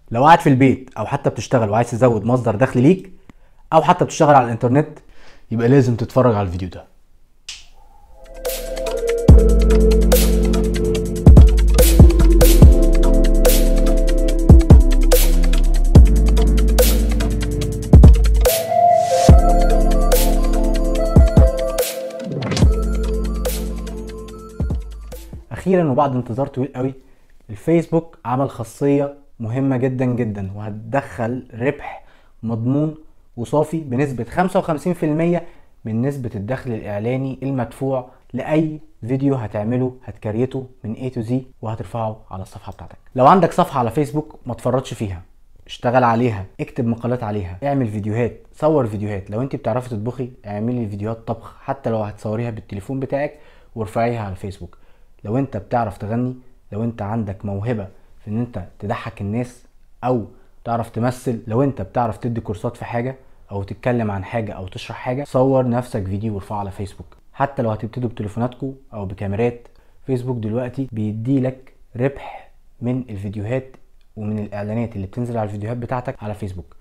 لو قاعد في البيت او حتى بتشتغل وعايز تزود مصدر دخل ليك، او حتى بتشتغل على الانترنت، يبقى لازم تتفرج على الفيديو ده. اخيرا وبعد انتظار طويل قوي، الفيسبوك عمل خاصية مهمة جدا جدا وهتدخل ربح مضمون وصافي بنسبة 55% من نسبة الدخل الاعلاني المدفوع لاي فيديو هتعمله هتكريته من A to Z وهترفعه على الصفحة بتاعتك. لو عندك صفحة على فيسبوك ما تفرطش فيها، اشتغل عليها، اكتب مقالات عليها، اعمل فيديوهات، صور فيديوهات. لو انت بتعرفي تطبخي اعملي فيديوهات طبخ حتى لو هتصوريها بالتليفون بتاعك وارفعيها على الفيسبوك. لو انت بتعرف تغني، لو انت عندك موهبة في ان انت تضحك الناس او تعرف تمثل، لو انت بتعرف تدي كورسات في حاجة او تتكلم عن حاجة او تشرح حاجة، صور نفسك فيديو وارفعه على فيسبوك. حتى لو هتبتدوا بتليفوناتكم او بكاميرات، فيسبوك دلوقتي بيديلك ربح من الفيديوهات ومن الاعلانات اللي بتنزل على الفيديوهات بتاعتك على فيسبوك.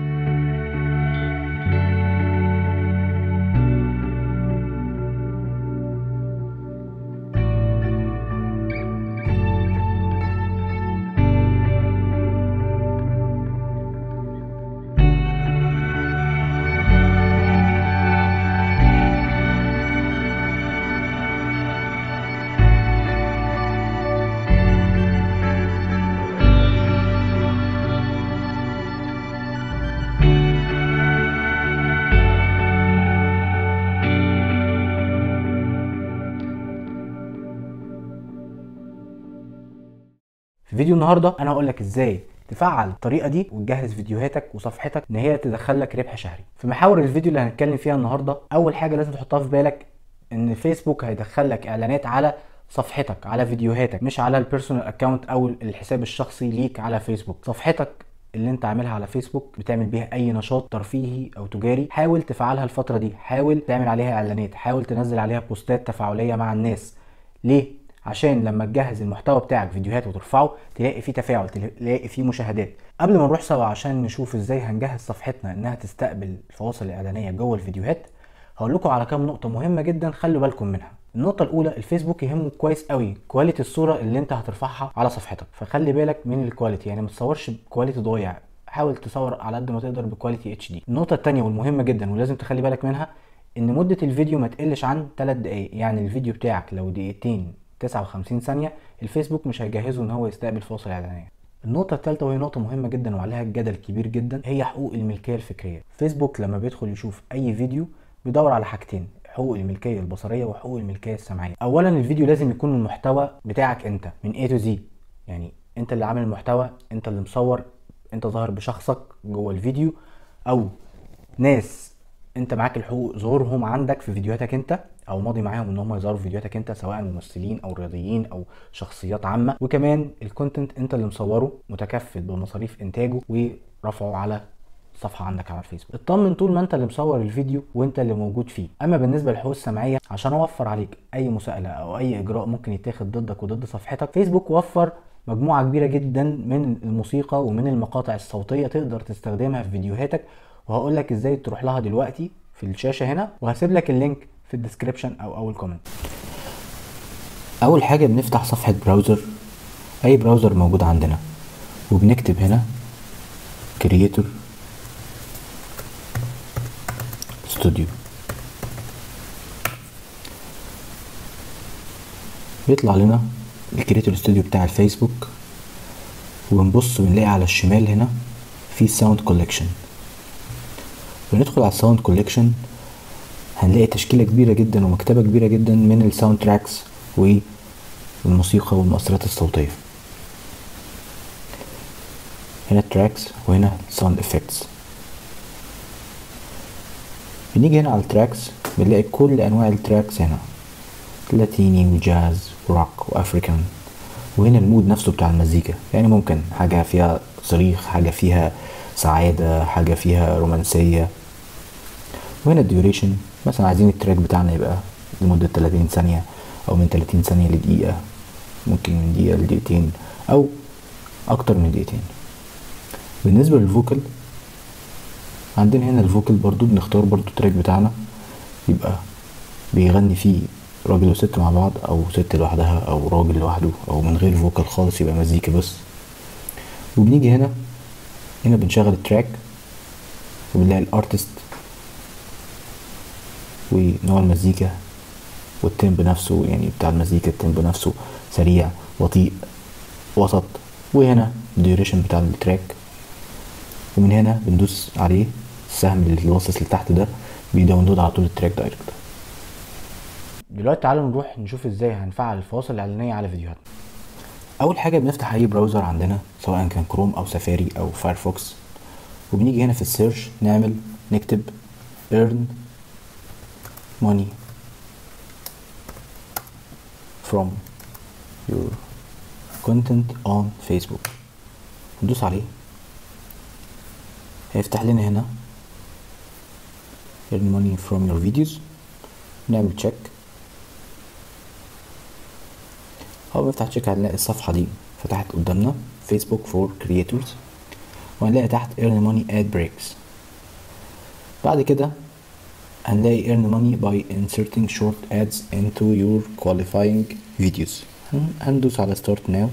في فيديو النهارده انا هقول لك ازاي تفعل الطريقه دي وتجهز فيديوهاتك وصفحتك ان هي تدخلك ربح شهري. في محاور الفيديو اللي هنتكلم فيها النهارده، اول حاجه لازم تحطها في بالك ان فيسبوك هيدخلك اعلانات على صفحتك، على فيديوهاتك، مش على البيرسونال اكونت او الحساب الشخصي ليك على فيسبوك. صفحتك اللي انت عاملها على فيسبوك بتعمل بيها اي نشاط ترفيهي او تجاري، حاول تفعلها الفتره دي، حاول تعمل عليها اعلانات، حاول تنزل عليها بوستات تفاعليه مع الناس. ليه؟ عشان لما تجهز المحتوى بتاعك فيديوهات وترفعه تلاقي فيه تفاعل، تلاقي فيه مشاهدات. قبل ما نروح سوا عشان نشوف ازاي هنجهز صفحتنا انها تستقبل الفواصل الاعلانيه جوه الفيديوهات، هقول لكم على كام نقطه مهمه جدا خلوا بالكم منها. النقطه الاولى، الفيسبوك يهمه كويس قوي كواليتي الصوره اللي انت هترفعها على صفحتك، فخلي بالك من الكواليتي، يعني ما تصورش بكواليتي ضايع، حاول تصور على قد ما تقدر بكواليتي اتش دي. النقطه الثانيه والمهمه جدا ولازم تخلي بالك منها، ان مده الفيديو ما تقلش عن 3 دقائق. يعني الفيديو بتاعك لو دقيقتين 59 ثانية، الفيسبوك مش هيجهزه ان هو يستقبل فاصل اعلانية. النقطة الثالثة وهي نقطة مهمة جدا وعليها جدل كبير جدا، هي حقوق الملكية الفكرية. فيسبوك لما بيدخل يشوف اي فيديو بيدور على حاجتين، حقوق الملكية البصرية وحقوق الملكية السمعية. اولا الفيديو لازم يكون المحتوى بتاعك انت من A to Z، يعني انت اللي عامل المحتوى، انت اللي مصور، انت ظاهر بشخصك جوه الفيديو، او ناس انت معاك الحقوق ظهورهم عندك في فيديوهاتك انت، او ماضي معاهم ان هم يظهروا في فيديوهاتك انت، سواء ممثلين او رياضيين او شخصيات عامه. وكمان الكونتنت انت اللي مصوره، متكفل بمصاريف انتاجه ورفعه على صفحه عندك على الفيسبوك. اطمن طول ما انت اللي مصور الفيديو وانت اللي موجود فيه. اما بالنسبه للحقوق السمعيه، عشان اوفر عليك اي مساءله او اي اجراء ممكن يتاخد ضدك وضد صفحتك، فيسبوك وفر مجموعه كبيره جدا من الموسيقى ومن المقاطع الصوتيه تقدر تستخدمها في فيديوهاتك، وهقول لك ازاي تروح لها دلوقتي في الشاشه هنا، وهسيب لك اللينك في الديسكريبشن او اول كومنت. اول حاجه بنفتح صفحه براوزر، اي براوزر موجود عندنا، وبنكتب هنا كرييتور ستوديو. بيطلع لنا الكرييتور ستوديو بتاع الفيسبوك، ونبص بنلاقي على الشمال هنا في ساوند كوليكشن. بندخل على الساوند كوليكشن هنلاقي تشكيله كبيره جدا ومكتبه كبيره جدا من الساوند تراكس والموسيقى والمؤثرات الصوتيه. هنا التراكس وهنا الساوند افكتس. بنيجي هنا على التراكس بنلاقي كل انواع التراكس هنا، لاتيني وجاز وروك وافريكان. وهنا المود نفسه بتاع المزيكا، يعني ممكن حاجه فيها صريخ، حاجه فيها سعاده، حاجه فيها رومانسيه. وهنا الديوريشن، مثلا عايزين التراك بتاعنا يبقى لمدة 30 ثانية او من 30 ثانية لدقيقة، ممكن من دقيقة لدقيقتين او اكتر من دقيقتين. بالنسبة للفوكال، عندنا هنا الفوكال برضو بنختار برضو التراك بتاعنا يبقى بيغني فيه راجل وست مع بعض، او ست لوحدها، او راجل لوحده، او من غير فوكال خالص يبقى مزيكا بس. وبنيجي هنا بنشغل التراك وبنلاقي الارتست ونوع المزيكا والتيمب نفسه، يعني بتاع المزيكا التيمب نفسه سريع، بطيء، وسط. وهنا الديوريشن بتاع التراك، ومن هنا بندوس عليه السهم اللي باصص لتحت ده بيداونلود على طول التراك دايركت. دلوقتي تعالوا نروح نشوف ازاي هنفعل الفواصل الاعلانيه على فيديوهاتنا. اول حاجه بنفتح اي براوزر عندنا سواء كان كروم او سفاري او فايرفوكس، وبنيجي هنا في السيرش نكتب earn money from your content on Facebook. ندوس عليه هيفتح لنا هنا earn money from your videos. نعمل تشيك. اول ما نفتح تشيك هنلاقي الصفحه دي فتحت قدامنا فيسبوك فور كرييتورز، وهنلاقي تحت earn money ad breaks. بعد كده هنلاقي earn money by inserting short ads into your qualifying videos. هندوس على start now.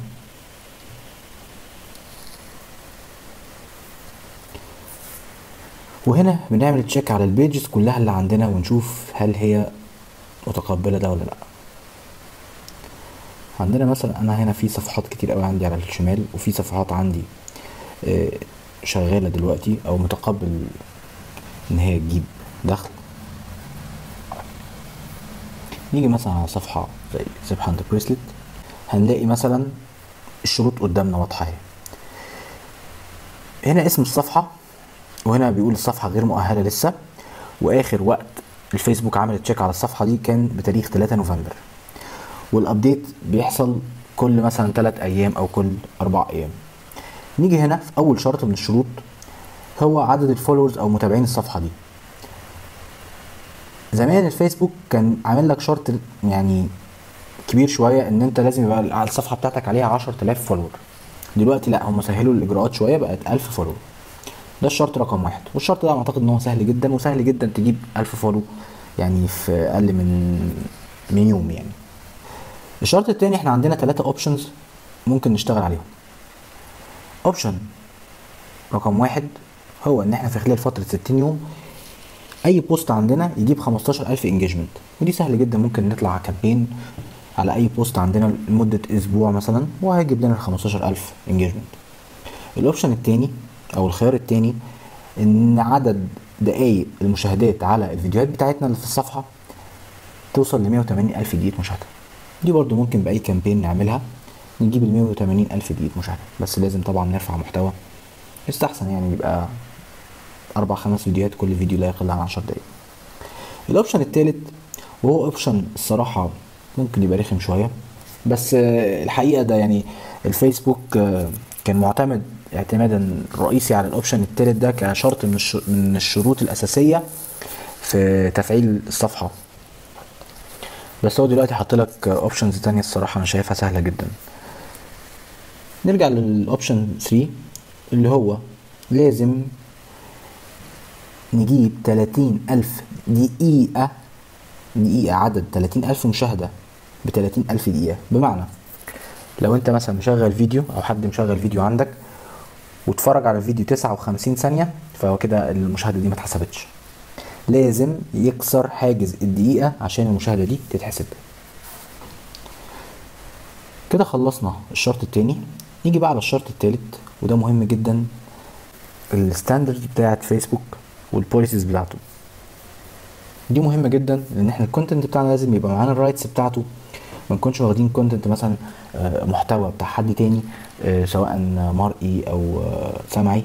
وهنا بنعمل تشيك على البيجز كلها اللي عندنا ونشوف هل هي متقبلة ده ولا لا. عندنا مثلا انا هنا في صفحات كتير قوي عندي على الشمال، وفي صفحات عندي شغالة دلوقتي او متقبل ان هي تجيب دخل. نيجي مثلا على صفحة زي زيب هاند بريسلت، هنلاقي مثلا الشروط قدامنا واضحة اهي. هنا اسم الصفحة، وهنا بيقول الصفحة غير مؤهلة لسه، واخر وقت الفيسبوك عمل تشيك على الصفحة دي كان بتاريخ 3 نوفمبر، والابديت بيحصل كل مثلا 3 ايام او كل 4 ايام. نيجي هنا في اول شرط من الشروط هو عدد الفولورز او متابعين الصفحة دي. زمان الفيسبوك كان عامل لك شرط يعني كبير شوية ان انت لازم يبقى على الصفحة بتاعتك عليها 10,000 فولور. دلوقتي لا، هم سهلوا الاجراءات شوية، بقت 1000 فولور. ده الشرط رقم 1، والشرط ده اعتقد ان هو سهل جدا، وسهل جدا تجيب 1000 فولو يعني في اقل من يوم يعني. الشرط التاني احنا عندنا 3 اوبشنز ممكن نشتغل عليهم. اوبشن رقم 1 هو ان احنا في خلال فترة 60 يوم اي بوست عندنا يجيب 15,000 انجيجمنت، ودي سهل جدا. ممكن نطلع كامبين على اي بوست عندنا لمدة اسبوع مثلا وهيجيب لنا 15,000 انجيجمنت. الاوبشن التاني او الخيار التاني ان عدد دقايق المشاهدات على الفيديوهات بتاعتنا اللي في الصفحة توصل ل 180,000 دقيقة مشاهدة. دي برضو ممكن بأي كامبين نعملها نجيب ال 180,000 دقيقة مشاهدة، بس لازم طبعا نرفع محتوى يستحسن، يعني يبقى 4-5 فيديوهات، كل فيديو لا يقل عن 10 دقايق. الاوبشن التالت وهو اوبشن الصراحة ممكن يبقى رخم شوية، بس الحقيقة ده يعني الفيسبوك كان معتمد اعتمادا رئيسي على الاوبشن التالت ده كشرط من الشروط الاساسية في تفعيل الصفحة. بس هو دلوقتي حط لك اوبشنز تانية الصراحة انا شايفها سهلة جدا. نرجع للاوبشن 3 اللي هو لازم نجيب 30,000 دقيقة، عدد 30,000 مشاهدة ب 30,000 دقيقة. بمعنى لو انت مثلا مشغل فيديو او حد مشغل فيديو عندك واتفرج على الفيديو 59 ثانية، فهو كده المشاهدة دي ما اتحسبتش، لازم يكسر حاجز الدقيقة عشان المشاهدة دي تتحسب. كده خلصنا الشرط التاني. نيجي بقى على الشرط التالت، وده مهم جدا، الستاندرد بتاعت فيسبوك والبوليسيز بتاعته. دي مهمة جدا لان احنا الكونتنت بتاعنا لازم يبقى معانا الرايتس بتاعته، ما نكونش واخدين كونتنت مثلا محتوى بتاع حد تاني سواء مرئي او سمعي.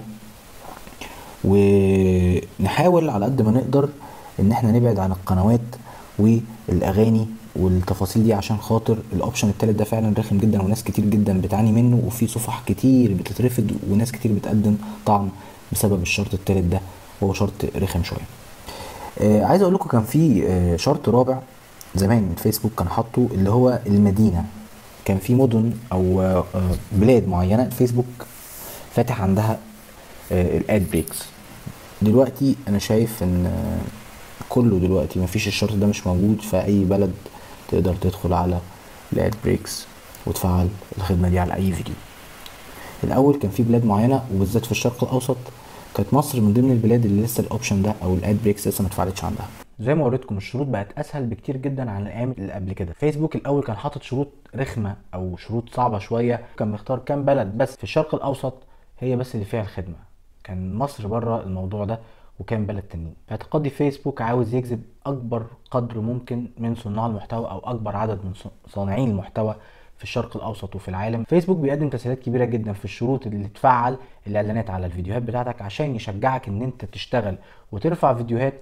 ونحاول على قد ما نقدر ان احنا نبعد عن القنوات والاغاني والتفاصيل دي، عشان خاطر الاوبشن التالت ده فعلا رخم جدا وناس كتير جدا بتعاني منه، وفي صفح كتير بتترفض وناس كتير بتقدم طعن بسبب الشرط التالت ده، هو شرط رخم شويه. عايز اقول لكم كان في شرط رابع زمان الفيسبوك كان حاطه، اللي هو المدينه. كان في مدن او بلاد معينه الفيسبوك فاتح عندها الاد بريكس. دلوقتي انا شايف ان كله دلوقتي مفيش الشرط ده مش موجود، في اي بلد تقدر تدخل على الاد بريكس وتفعل الخدمه دي على اي فيديو. الاول كان في بلاد معينه وبالذات في الشرق الاوسط كانت مصر من ضمن البلاد اللي لسه الاوبشن ده او الاد بريكس لسه ما اتفعلتش عندها. زي ما وريتكم الشروط بقت اسهل بكتير جدا عن الايام اللي قبل كده. فيسبوك الاول كان حاطط شروط رخمه او شروط صعبه شويه، كان مختار كام بلد بس في الشرق الاوسط هي بس اللي فيها الخدمه، كان مصر بره الموضوع ده وكان بلد تانيين. في اعتقادي فيسبوك عاوز يجذب اكبر قدر ممكن من صناع المحتوى او اكبر عدد من صانعين المحتوى في الشرق الاوسط وفي العالم. فيسبوك بيقدم تسهيلات كبيره جدا في الشروط اللي تفعل الاعلانات على الفيديوهات بتاعتك عشان يشجعك ان انت تشتغل وترفع فيديوهات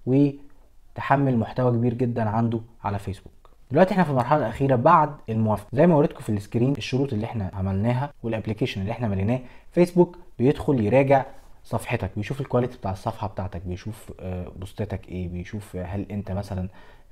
وتحمل محتوى كبير جدا عنده على فيسبوك. دلوقتي احنا في المرحله الاخيره بعد الموافقه، زي ما وريتكم في السكرين الشروط اللي احنا عملناها والابلكيشن اللي احنا مليناه. فيسبوك بيدخل يراجع صفحتك، بيشوف الكواليتي بتاع الصفحه بتاعتك، بيشوف بوستاتك ايه، بيشوف هل انت مثلا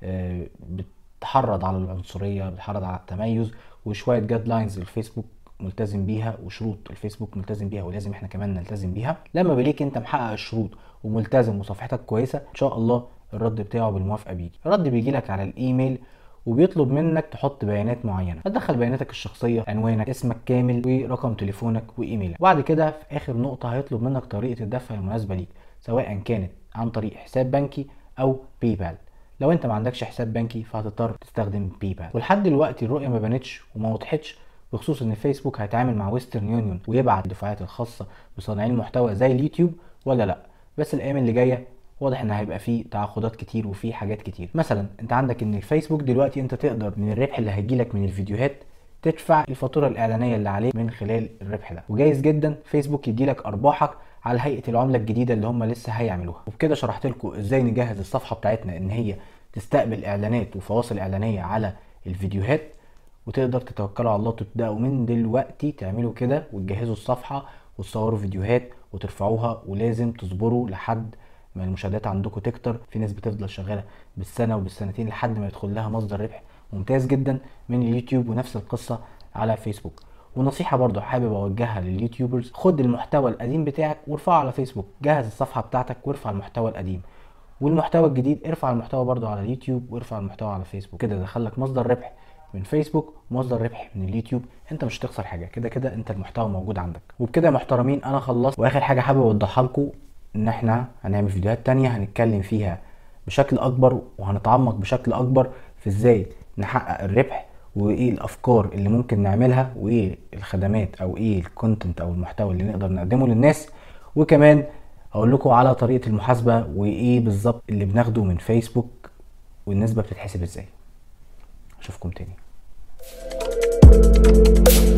بتحرض على العنصريه، بتحرض على التميز، وشويه جايد لاينز الفيسبوك ملتزم بيها وشروط الفيسبوك ملتزم بيها ولازم احنا كمان نلتزم بيها. لما بليك انت محقق الشروط وملتزم وصفحتك كويسه ان شاء الله الرد بتاعه بالموافقه بيجي. الرد بيجي لك على الايميل وبيطلب منك تحط بيانات معينه، تدخل بياناتك الشخصيه، عنوانك، اسمك كامل، ورقم تليفونك وايميلك. وبعد كده في اخر نقطه هيطلب منك طريقه الدفع المناسبه ليك، سواء كانت عن طريق حساب بنكي او باي بال. لو انت ما عندكش حساب بنكي فهتضطر تستخدم باي بال. ولحد دلوقتي الرؤيه ما بانتش وما وضحتش بخصوص ان فيسبوك هيتعامل مع ويسترن يونيون ويبعت الدفعات الخاصه بصانعين المحتوى زي اليوتيوب ولا لا. بس الايام اللي جايه واضح ان هيبقى فيه تعاقدات كتير وفيه حاجات كتير. مثلا انت عندك ان الفيسبوك دلوقتي انت تقدر من الربح اللي هيجيلك من الفيديوهات تدفع الفاتوره الاعلانيه اللي عليك من خلال الربح ده، وجايز جدا فيسبوك يديلك ارباحك على هيئه العمله الجديده اللي هم لسه هيعملوها. وبكده شرحت لكم ازاي نجهز الصفحه بتاعتنا ان هي تستقبل اعلانات وفواصل اعلانيه على الفيديوهات، وتقدر تتوكلوا على الله تبداوا من دلوقتي تعملوا كده وتجهزوا الصفحه وتصوروا فيديوهات وترفعوها. ولازم تصبروا لحد ما المشاهدات عندكم تكتر. في ناس بتفضل شغاله بالسنه وبالسنتين لحد ما يدخل لها مصدر ربح ممتاز جدا من اليوتيوب، ونفس القصه على فيسبوك. ونصيحه برضو حابب اوجهها لليوتيوبرز، خد المحتوى القديم بتاعك وارفعه على فيسبوك، جهز الصفحه بتاعتك وارفع المحتوى القديم، والمحتوى الجديد ارفع المحتوى برضو على اليوتيوب وارفع المحتوى على فيسبوك. كده دخلك مصدر ربح من فيسبوك ومصدر ربح من اليوتيوب، انت مش هتخسر حاجه، كده كده انت المحتوى موجود عندك. وبكده يا محترمين انا خلصت. واخر حاجه حابب اوضحها لكم ان احنا هنعمل فيديوهات تانية هنتكلم فيها بشكل اكبر وهنتعمق بشكل اكبر في ازاي نحقق الربح، وايه الافكار اللي ممكن نعملها، وايه الخدمات او ايه الكونتنت او المحتوى اللي نقدر نقدمه للناس. وكمان اقول لكم على طريقه المحاسبه وايه بالظبط اللي بناخده من فيسبوك والنسبه بتتحسب ازاي. اشوفكم تاني.